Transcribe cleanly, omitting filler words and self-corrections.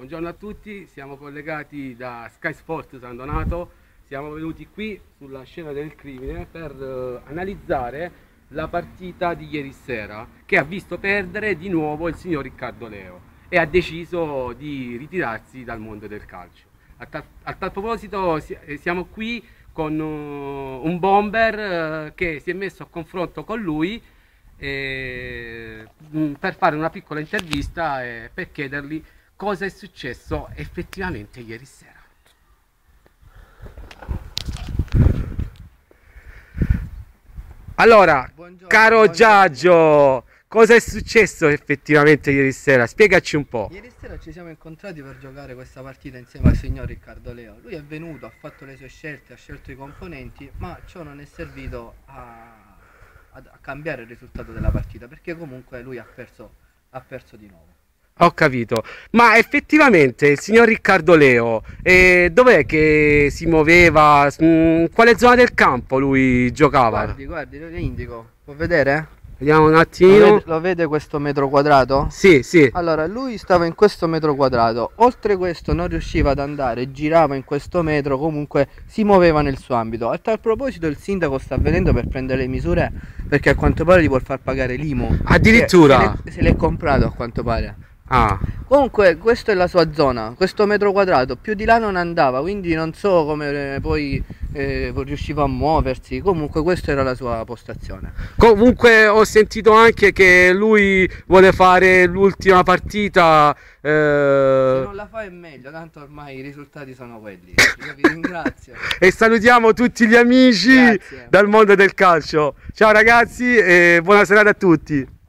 Buongiorno a tutti, siamo collegati da Sky Sport San Donato, siamo venuti qui sulla scena del crimine per analizzare la partita di ieri sera che ha visto perdere di nuovo il signor Riccardo Leo e ha deciso di ritirarsi dal mondo del calcio. A tal proposito siamo qui con un bomber che si è messo a confronto con lui per fare una piccola intervista per chiedergli cosa è successo effettivamente ieri sera. Allora, caro Giaggio, cosa è successo effettivamente ieri sera? Spiegaci un po'. Ieri sera ci siamo incontrati per giocare questa partita insieme al signor Riccardo Leo. Lui è venuto, ha fatto le sue scelte, ha scelto i componenti, ma ciò non è servito a cambiare il risultato della partita, perché comunque lui ha perso di nuovo. Ho capito, ma effettivamente il signor Riccardo Leo, dov'è che si muoveva? In quale zona del campo lui giocava? Guardi, lo indico, può vedere? Vediamo un attimino. Lo vede questo metro quadrato? Sì, sì. Allora, lui stava in questo metro quadrato, oltre questo non riusciva ad andare, girava in questo metro, comunque si muoveva nel suo ambito. A tal proposito il sindaco sta venendo per prendere le misure perché a quanto pare gli vuol far pagare l'IMU. Addirittura? Se l'è comprato a quanto pare. Ah. Comunque questa è la sua zona, questo metro quadrato, più di là non andava, quindi non so come poi riusciva a muoversi. Comunque questa era la sua postazione. Comunque ho sentito anche che lui vuole fare l'ultima partita. Se non la fa è meglio, tanto ormai i risultati sono quelli. Io vi ringrazio. E salutiamo tutti gli amici dal mondo del calcio. Ciao ragazzi e buona serata a tutti.